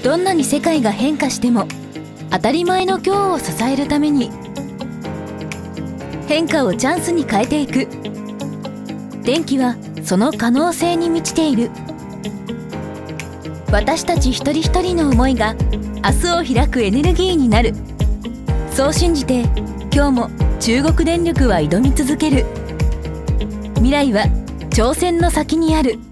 どんなに世界が変化しても当たり前の今日を支えるために、変化をチャンスに変えていく。電気はその可能性に満ちている。私たち一人一人の思いが明日を開くエネルギーになる。そう信じて今日も中国電力は挑み続ける。未来は挑戦の先にある。